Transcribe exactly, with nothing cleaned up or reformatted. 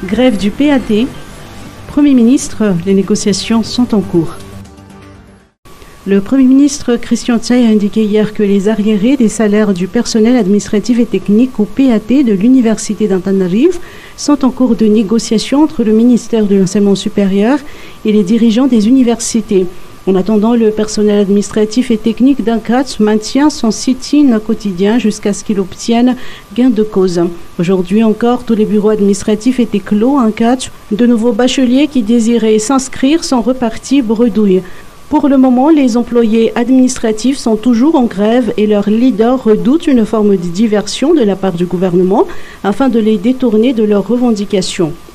Grève du P A T. Premier ministre, les négociations sont en cours. Le Premier ministre Christian Tse a indiqué hier que les arriérés des salaires du personnel administratif et technique au P A T de l'Université d'Antananarivo sont en cours de négociation entre le ministère de l'Enseignement supérieur et les dirigeants des universités. En attendant, le personnel administratif et technique d'ANCAT maintient son sit-in quotidien jusqu'à ce qu'il obtienne gain de cause. Aujourd'hui encore, tous les bureaux administratifs étaient clos à ANCAT. De nouveaux bacheliers qui désiraient s'inscrire sont repartis bredouilles. Pour le moment, les employés administratifs sont toujours en grève et leurs leaders redoutent une forme de diversion de la part du gouvernement afin de les détourner de leurs revendications.